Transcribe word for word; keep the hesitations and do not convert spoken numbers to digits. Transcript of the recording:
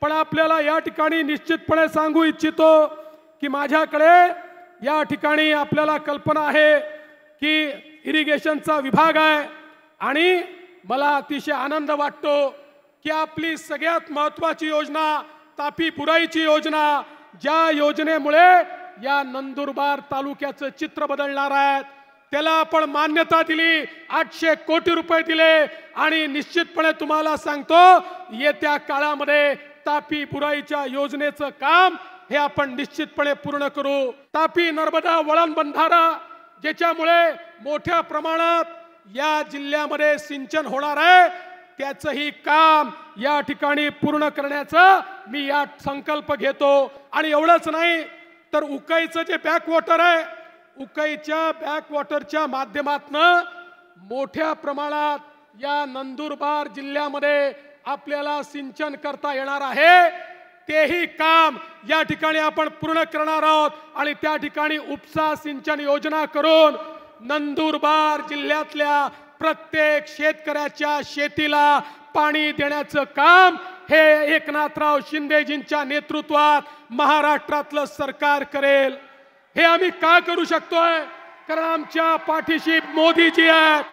पण आपल्याला या ठिकाणी निश्चितपणे सांगू इच्छितो की माझ्याकडे या ठिकाणी आपल्याला कल्पना आहे की इरिगेशनचा विभाग आहे आणि मला अतिशय आनंद वाटतो की आपली सगळ्यात महत्त्वाची योजना तापी बुराईची योजना, ज्या योजनेमुळे या नंदुरबार तालुक्याचं चित्र बदलणार आहे, त्याला आपण मान्यता दिली, आठशे कोटी रुपये दिले आणि निश्चितपणे तुम्हाला सांगतो येत्या काळामध्ये तापी बुराईच्या योजनेचं काम हे आपण निश्चितपणे पूर्ण करू। तापी नर्मदा वळण बंधारा ज्याच्यामुळे मोठ्या प्रमाणात या जिल्ह्यामध्ये सिंचन होणार आहे, त्याचंही काम या ठिकाणी पूर्ण करण्याचा मी या संकल्प घेतो। आणि एवढंच नाही तर उकाईचं जे बॅक वॉटर आहे, उकाईच्या बॅक वॉटरच्या माध्यमातून मोठ्या प्रमाणात या नंदुरबार जिल्ह्यामध्ये आपल्याला सिंचन करता येणार आहे, तेही काम या ठिकाणी आपण पूर्ण करणार आहोत। आणि त्या ठिकाणी उपसा सिंचन योजना करून नंदुरबार जिल्ह्यातल्या प्रत्येक शेतकऱ्याच्या शेतीला पाणी देण्याचं काम हे एकनाथराव शिंदेजींच्या नेतृत्वात महाराष्ट्रातलं सरकार करेल। हे आम्ही का करू शकतोय? कारण आमच्या पाठीशी मोदीजी आहेत।